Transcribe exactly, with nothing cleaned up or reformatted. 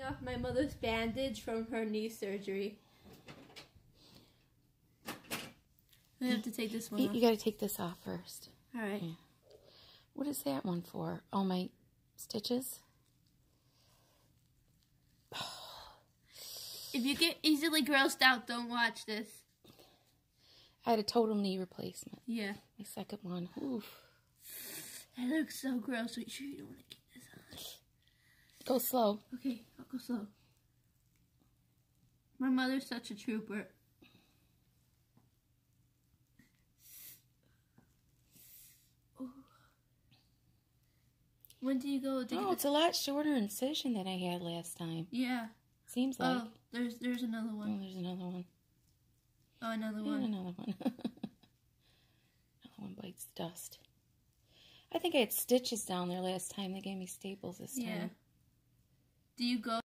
off my mother's bandage from her knee surgery. I have to take this one You, off. you got to take this off first. All right. Yeah. What is that one for? Oh, my stitches? If you get easily grossed out, don't watch this. I had a total knee replacement. Yeah. My second one. Oof. That looks so gross. Are you sure you don't want to keep this on? Go slow. Okay, I'll go slow. My mother's such a trooper. Oh. When do you go? To Oh, it's a lot shorter incision than I had last time. Yeah. Seems like. Oh, there's there's another one. Oh, there's another one. Oh, another And one. another one. Another one bites the dust. I think I had stitches down there last time. They gave me staples this time. Yeah. Do you go?